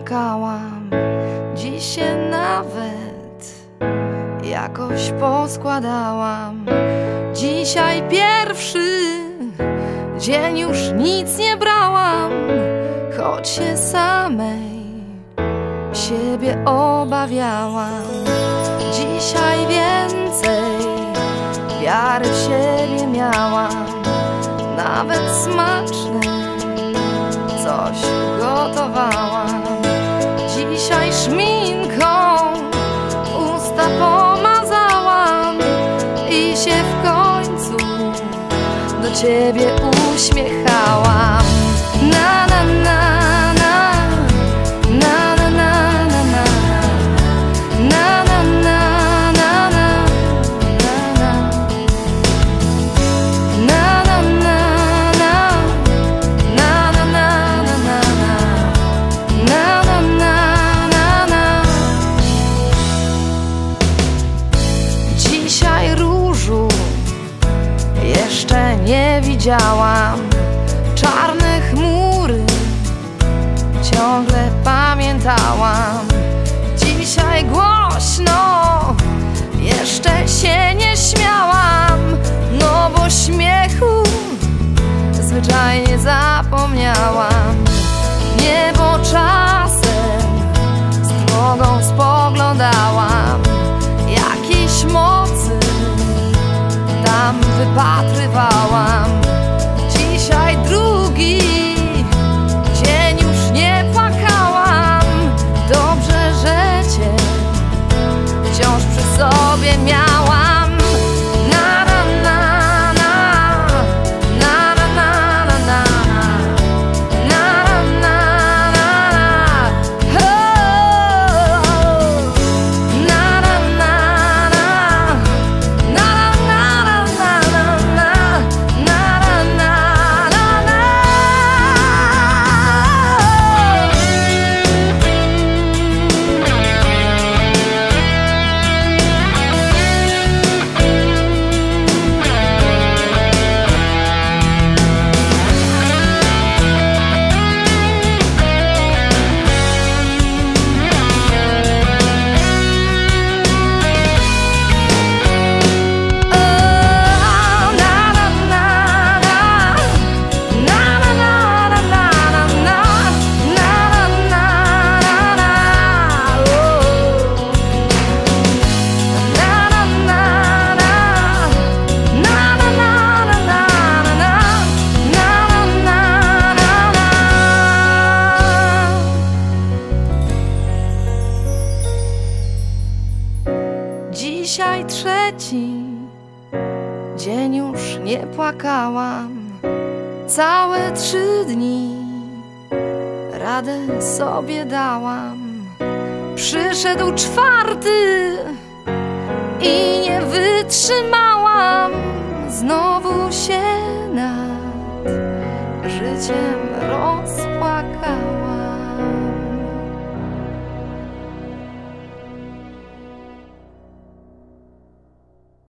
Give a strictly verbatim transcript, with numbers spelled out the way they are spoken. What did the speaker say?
płakałam. Dziś się nawet jakoś poskładałam. Dzisiaj pierwszy dzień, już nic nie brałam, choć się samej siebie obawiałam. Dzisiaj więcej wiary w siebie miałam. Nawet smaczne coś gotowałam. Dzisiaj szminką usta pomazałam i się w końcu do ciebie uśmiechałam. Na na na na na na na na na na na na na na Dzisiaj różu jeszcze nie widziałam. Czarne chmury ciągle pamiętałam. Dzisiaj głośno jeszcze się nie śmiałam, no bo śmiechu zwyczajnie zapomniałam. Niebo czasem z trwogą spoglądałam. Jakiejś mocy tam wypatrywałam. Dzisiaj drugi dzień, już nie płakałam. Dobrze, że cię wciąż przy sobie miałam. Na na na na na na na na na na na na na na na na Dzisiaj trzeci dzień, już nie płakałam. Całe trzy dni radę sobie dałam. Przyszedł czwarty i nie wytrzymałam. Znowu się nad życiem rozpłakałam.